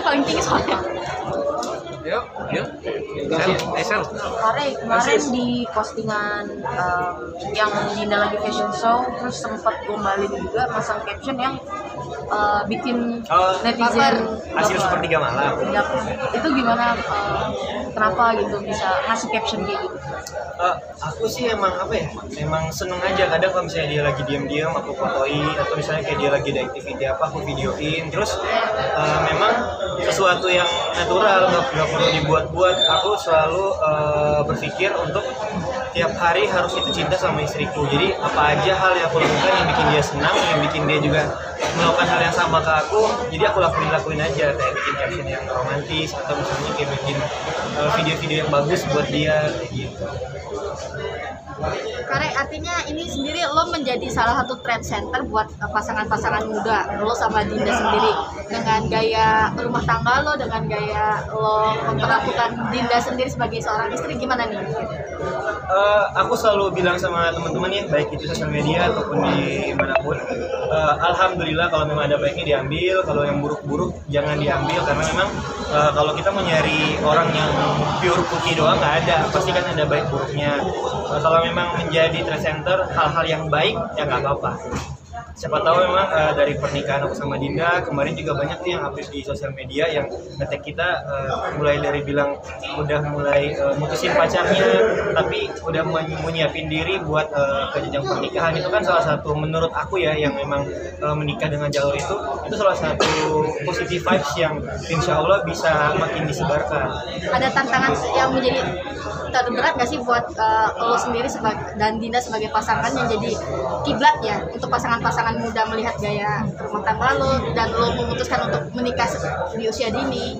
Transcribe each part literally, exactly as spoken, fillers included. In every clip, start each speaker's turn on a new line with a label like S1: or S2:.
S1: paling tinggi soalnya.
S2: Yuk, yuk. Esel,
S1: Kare kemarin di postingan um, yang Dinda lagi fashion show, terus sempat gombalin juga masang caption yang uh, bikin
S2: Oh,
S1: netizen
S2: hasil
S1: baper.
S2: sepertiga malam.
S1: Ya, itu gimana? Uh, kenapa gitu bisa ngasih caption kayak gitu?
S2: Uh, aku sih emang apa ya, emang seneng aja kadang kalau misalnya dia lagi diam-diam aku fotoin, atau misalnya kayak dia lagi ada activity apa aku videoin. Terus uh, memang sesuatu yang natural, nggak nggak perlu dibuat-buat. Aku selalu uh, berpikir untuk tiap hari harus itu cinta sama istriku. Jadi apa aja hal yang aku lakukan yang bikin dia senang, yang bikin dia juga melakukan hal yang sama ke aku, jadi aku lakuin lakuin aja, kayak bikin caption yang romantis atau misalnya kayak bikin uh, video-video yang bagus buat dia kayak gitu.
S1: Kare, artinya ini sendiri lo menjadi salah satu trend center buat uh, pasangan-pasangan muda, lo sama Dinda sendiri, dengan gaya rumah tangga lo, dengan gaya lo memperlakukan Dinda sendiri sebagai seorang istri, gimana nih?
S2: Uh, aku selalu bilang sama teman-teman ya, baik itu sosial media ataupun di manapun, uh, alhamdulillah kalau memang ada baiknya diambil, kalau yang buruk-buruk jangan diambil, karena memang uh, kalau kita mau nyari orang yang pure putih doang nggak ada, pasti kan ada baik buruknya. Uh, kalau memang menjadi trend center hal-hal yang baik ya nggak apa-apa. Siapa tahu memang uh, dari pernikahan aku sama Dinda kemarin juga banyak nih yang update di sosial media yang ngetek kita, uh, mulai dari bilang udah mulai uh, mutusin pacarnya tapi udah mau nyiapin diri buat uh, ke jenjang pernikahan. Itu kan salah satu menurut aku ya yang memang uh, menikah dengan jalur itu itu salah satu positive vibes yang insya Allah bisa makin disebarkan.
S1: Ada tantangan yang menjadi terberat nggak sih buat uh, lo sendiri sebagai dan Dinda sebagai pasangan yang jadi kiblat ya untuk pasangan-pasangan muda melihat gaya rumah tangga lo dan lo memutuskan untuk menikah di usia dini?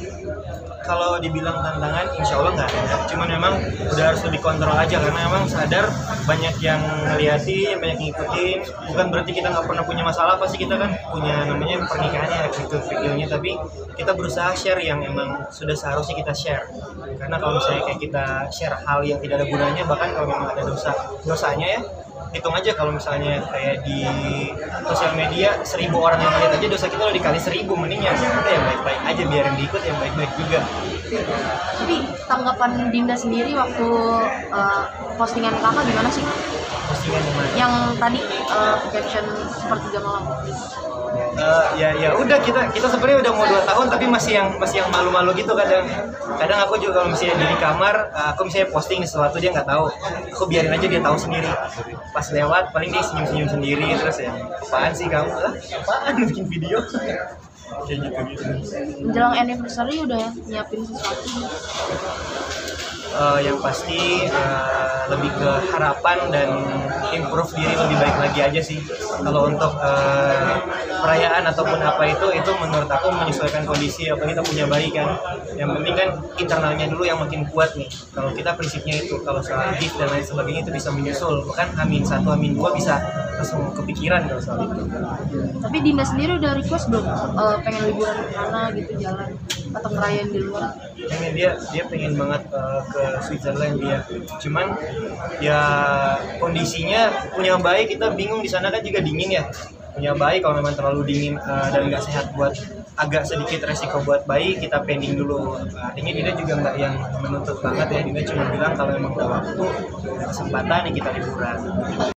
S2: Kalau dibilang tantangan, insya Allah nggak ada. Cuman memang udah harus lebih kontrol aja karena memang sadar banyak yang ngeliatin, banyak yang ngikutin. Bukan berarti kita nggak pernah punya masalah, pasti kita kan punya namanya pernikahannya gitu videonya. Tapi kita berusaha share yang emang sudah seharusnya kita share. Karena kalau misalnya kayak kita share hal yang tidak ada gunanya, bahkan kalau memang ada dosa dosanya ya, hitung aja kalau misalnya kayak di sosial media seribu orang yang lihat aja dosa kita udah dikali seribu, mending yang kita yang baik-baik aja biarin diikut yang baik-baik juga.
S1: Tapi tanggapan Dinda sendiri waktu uh, postingan kakak gimana sih?
S2: Postingan yang mana?
S1: Yang tadi uh, caption sepertiga malam.
S2: Uh, ya ya udah kita kita sebenarnya udah mau dua tahun tapi masih yang masih yang malu-malu gitu kadang. Kadang aku juga kalau misalnya di kamar, uh, aku misalnya posting sesuatu dia nggak tahu, aku biarin aja dia tahu sendiri. Pas lewat paling dia senyum-senyum sendiri terus ya, apaan sih kamu? Ah, apaan bikin video? Kayak gitu-gitu.
S1: Menjelang anniversary udah ya nyiapin sesuatu?
S2: Uh, yang pasti uh, lebih ke harapan dan improve diri lebih baik lagi aja sih. Kalau untuk uh, perayaan ataupun apa itu, itu menurut aku menyesuaikan kondisi apa kita punya bayi kan. Yang penting kan internalnya dulu yang makin kuat nih. Kalau kita prinsipnya itu, kalau soal gift dan lain sebagainya itu bisa menyusul. Bahkan amin satu, amin dua bisa langsung kepikiran kalau soal itu.
S1: Tapi Dinda sendiri udah request belum uh, pengen liburan ke mana gitu, jalan atau ngerayain di luar?
S2: Pengen dia dia pengen banget uh, ke Switzerland dia. Cuman ya kondisinya punya bayi kita bingung, di sana kan juga dingin ya. Punya bayi kalau memang terlalu dingin uh, dan nggak sehat buat agak sedikit resiko buat bayi, kita pending dulu. Artinya Dinda juga nggak yang menuntut banget ya. Dinda cuma bilang kalau memang ada waktu, ada kesempatan ya kita liburan.